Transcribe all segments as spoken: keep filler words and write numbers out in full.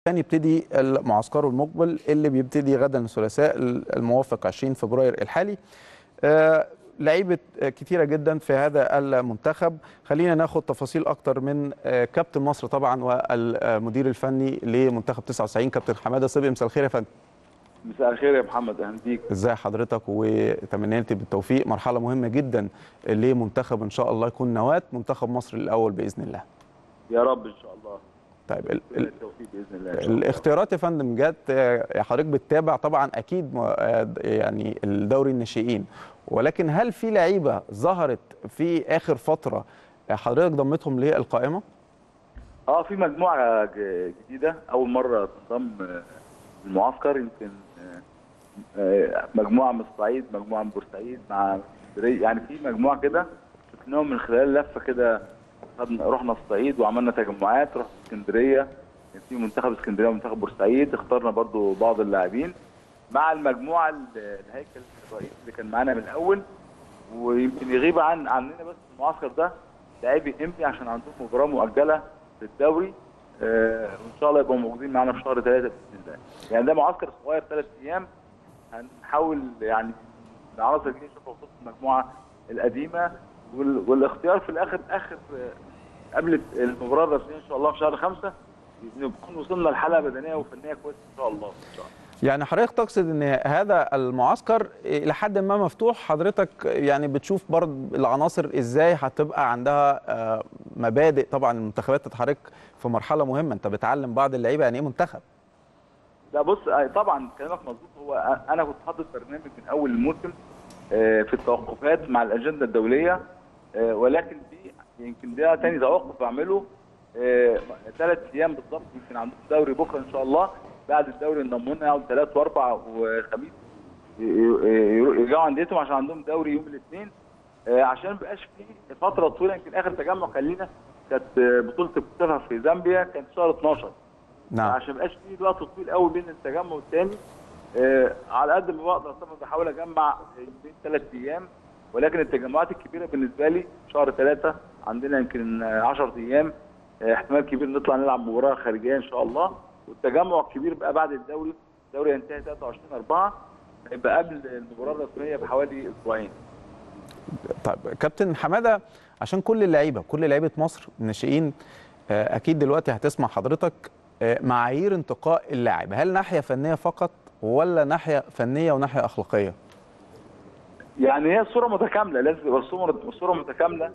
كان يبتدي المعسكر المقبل اللي بيبتدي غدا الثلاثاء الموافق عشرين فبراير الحالي. آه لعيبه كتيره جدا في هذا المنتخب. خلينا ناخد تفاصيل اكتر من آه كابتن مصر طبعا والمدير الفني لمنتخب تسعة وتسعين كابتن حماده صبحي. مساء الخير يا فندم. مساء الخير يا محمد، اهلا بيك. ازي حضرتك وتمنياتي بالتوفيق. مرحله مهمه جدا لمنتخب ان شاء الله يكون نواه منتخب مصر الاول باذن الله. يا رب ان شاء الله. طيب ال ال التوفيق باذن الله. الاختيارات يا فندم جت، حضرتك بتتابع طبعا اكيد يعني الدوري الناشئين، ولكن هل في لعيبه ظهرت في اخر فتره حضرتك ضمتهم للقائمه؟ اه في مجموعه جديده اول مره تنضم المعسكر، يمكن مجموعه من الصعيد، مجموعه من بورسعيد، مع يعني في مجموعه كده شفناهم من خلال لفه كده. رحنا الصعيد وعملنا تجمعات، رحنا اسكندريه في منتخب اسكندريه ومنتخب بورسعيد، اخترنا برضو بعض اللاعبين مع المجموعه الهيكل الرئيسي اللي كان معانا من الاول. ويمكن يغيب عن عننا بس المعسكر ده لاعبي امتي عشان عندهم مباراه مؤجله في الدوري، آه وان شاء الله يبقوا موجودين معانا في شهر ثلاثه باذن الله. يعني ده معسكر صغير ثلاث ايام، هنحاول يعني العناصر دي نشوفها وسط المجموعه القديمه، والاختيار في الاخر اخر قبل المباراه الرسميه ان شاء الله في شهر خمسة نكون وصلنا لحاله بدنيه وفنيه كويسه ان شاء الله. ان شاء الله. يعني حضرتك تقصد ان هذا المعسكر الى حد ما مفتوح، حضرتك يعني بتشوف برضه العناصر ازاي هتبقى عندها مبادئ. طبعا المنتخبات تتحرك في مرحله مهمه، انت بتعلم بعض اللعيبه يعني ايه منتخب. لا بص، طبعا كلامك مظبوط. هو انا كنت حاطط برنامج من اول الموسم في التوقفات مع الاجنده الدوليه، ولكن في يمكن ده تاني توقف بعمله ثلاث ايام بالظبط. يمكن عندهم دوري بكره ان شاء الله، بعد الدوري انضموا لنا يوم ثلاث واربع وخميس يرجعوا انديتهم عشان عندهم دوري يوم الاثنين، عشان ما يبقاش في فتره طويله. يمكن اخر تجمع كان لينا كانت بطوله الكوسافا في زامبيا، كانت شهر اتناشر. نعم. عشان ما يبقاش في وقت طويل قوي بين التجمع والثاني، على قد ما بقدر طبعا بحاول اجمع بين ثلاث ايام، ولكن التجمعات الكبيره بالنسبه لي شهر ثلاثه عندنا يمكن عشرة ايام، احتمال كبير نطلع نلعب مباراه خارجيه ان شاء الله. والتجمع الكبير بقى بعد الدوري، الدوري ينتهي ثلاثة وعشرين أربعة، يبقى قبل المباراه الرسميه بحوالي اسبوعين. طيب كابتن حماده، عشان كل اللعيبه كل لعيبه مصر الناشئين اكيد دلوقتي هتسمع حضرتك معايير انتقاء اللاعب، هل ناحيه فنيه فقط ولا ناحيه فنيه وناحيه اخلاقيه؟ يعني هي صوره متكامله، لازم تبقى صوره صوره متكامله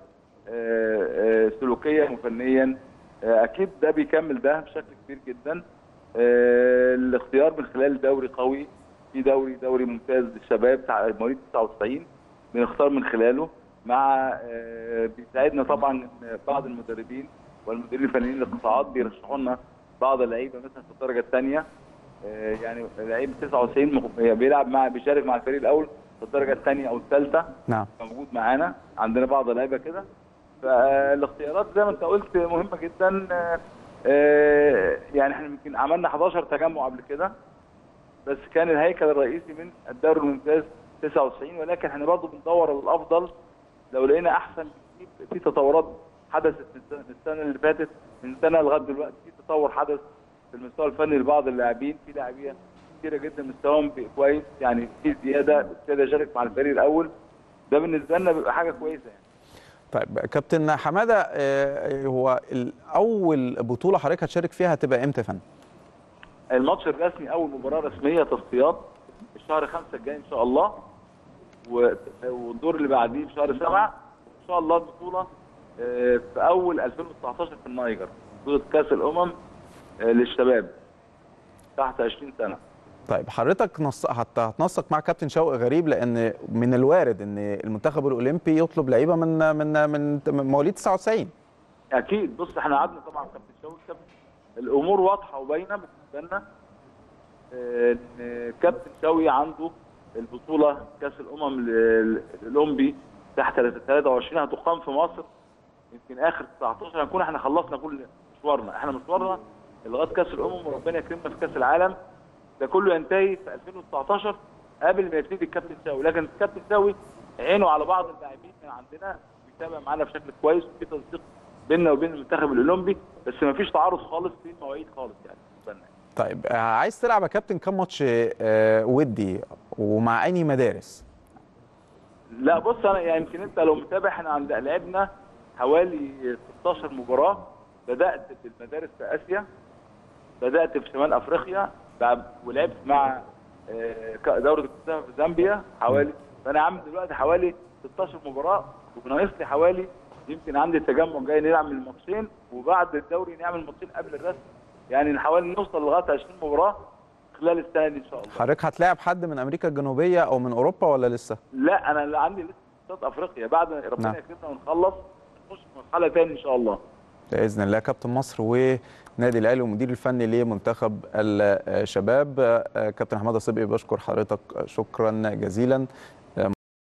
سلوكيا وفنيا. اكيد ده بيكمل ده بشكل كبير جدا. الاختيار من خلال دوري قوي، في دوري دوري ممتاز للشباب بتاع مواليد تسعة وتسعين بنختار من خلاله، مع بيساعدنا طبعا بعض المدربين والمديرين الفنيين للقطاعات بيرشحوا لنا بعض اللعيبه مثلا في الدرجه الثانيه. يعني لعيب تسعة وتسعين بيلعب مع بيشارك مع الفريق الاول في الدرجه الثانيه او الثالثه. نعم. موجود معانا، عندنا بعض اللعيبه كده. فالاختيارات زي ما انت قلت مهمه جدا. يعني احنا يمكن عملنا حداشر تجمع قبل كده، بس كان الهيكل الرئيسي من الدوري الممتاز تسعة وتسعين، ولكن احنا برضه بندور على الافضل. لو لقينا احسن في تطورات حدثت من السنه اللي فاتت، من سنه لغايه دلوقتي في تطور حدث في المستوى الفني لبعض اللاعبين، في لاعبين كتيره جدا مستواهم كويس، يعني في زياده ابتدى يشارك مع الفريق الاول. ده بالنسبه لنا بيبقى حاجه كويسه يعني. طيب كابتن حماده، هو اول بطوله حضرتك هتشارك فيها هتبقى امتى يا فندم؟ الماتش الرسمي اول مباراه رسميه تصفيات في شهر خمسة الجاي ان شاء الله، والدور اللي بعديه في شهر سبعة ان شاء الله. البطوله في اول ألفين وتسعتاشر في النيجر، بطوله كاس الامم للشباب تحت عشرين سنه. طيب حضرتك نص... هتنسق مع كابتن شوقي غريب، لان من الوارد ان المنتخب الاولمبي يطلب لعيبه من من من مواليد تسعة وتسعين. اكيد. بص احنا قعدنا طبعا كابتن شوقي، كابتن الامور واضحه وباينه بالنسبه لنا ان كابتن شوقي عنده البطوله كاس الامم الاولمبي تحت ثلاثة وعشرين هتقام في مصر. يمكن اخر تسعتاشر هنكون احنا خلصنا كل مشوارنا، احنا مشوارنا لغايه كاس الامم وربنا يكرمنا في كاس العالم. ده كله ينتهي في ألفين وتسعتاشر قبل ما يبتدي الكابتن شوقي، لكن الكابتن شوقي عينه على بعض اللاعبين من عندنا، بيتابع معانا بشكل كويس، وفي تنسيق بيننا وبين المنتخب الاولمبي، بس ما فيش تعارض خالص في المواعيد خالص يعني. طيب عايز تلعب يا كابتن كام ماتش ودي ومع انهي مدارس؟ لا بص انا يعني يمكن انت لو متابع احنا عند لعبنا حوالي ستاشر مباراه. بدات في المدارس في اسيا، بدات في شمال افريقيا، ولعبت مع دوره الكتاب في زامبيا حوالي. فانا عامل دلوقتي حوالي ستاشر مباراه، وناقص لي حوالي يمكن عندي تجمع جاي نعمل ماتشين، وبعد الدوري نعمل ماتشين قبل الرسم، يعني نحاول نوصل لغايه عشرين مباراه خلال السنه دي ان شاء الله. حضرتك هتلاعب حد من امريكا الجنوبيه او من اوروبا ولا لسه؟ لا انا اللي عندي لسه ماتشات افريقيا، بعد ربنا نعم. يكرمنا ونخلص نخش في مرحله ثانيه ان شاء الله باذن الله. كابتن مصر ونادي الاهلي والمدير الفني لمنتخب الشباب كابتن حماده صبحي، بشكر حضرتك شكرا جزيلا.